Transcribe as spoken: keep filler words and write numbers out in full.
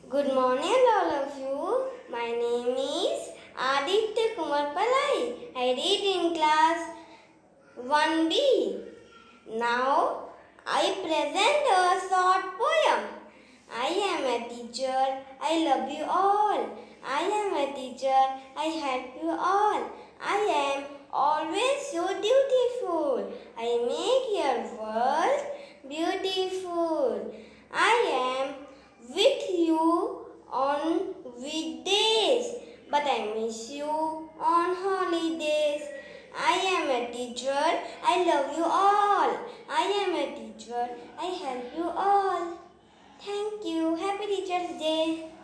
Good morning all of you. My name is Aditya Kumar Palai. I read in class one B. Now I present a short poem. I am a teacher. I love you all. I am a teacher. I help you all. I am always so beautiful. I make your world beautiful. I am with you on weekdays, but I miss you on holidays. I am a teacher, I love you all. I am a teacher, I help you all. Thank you. Happy Teacher's Day.